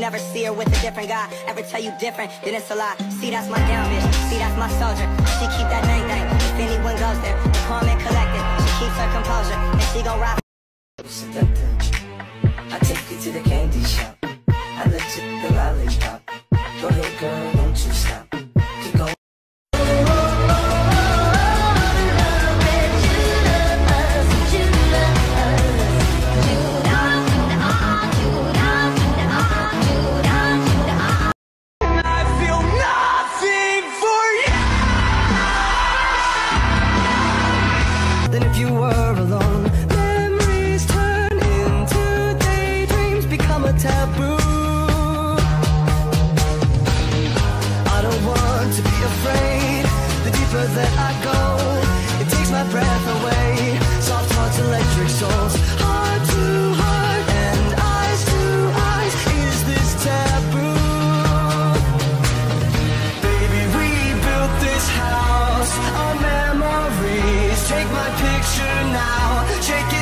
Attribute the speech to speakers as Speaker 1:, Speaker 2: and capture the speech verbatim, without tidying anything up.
Speaker 1: never see her with a different guy. Ever tell you different, then it's a lie. See, that's my down bitch, see, that's my soldier. She keep that thing thing, if anyone goes there. The calm and collected, she keeps her composure, and she gon' ride.
Speaker 2: I take you to the candy shop, I let you the lollipop. Go ahead girl, don't you stop, keep going.
Speaker 3: Then if you were alone, memories turn into daydreams, become a taboo. I don't want to be afraid. The deeper that I go, it takes my breath away. Soft hearts, electric souls, heart to heart and eyes to eyes. Is this taboo? Baby, we built this house, our memories. Take my picture now, shake it.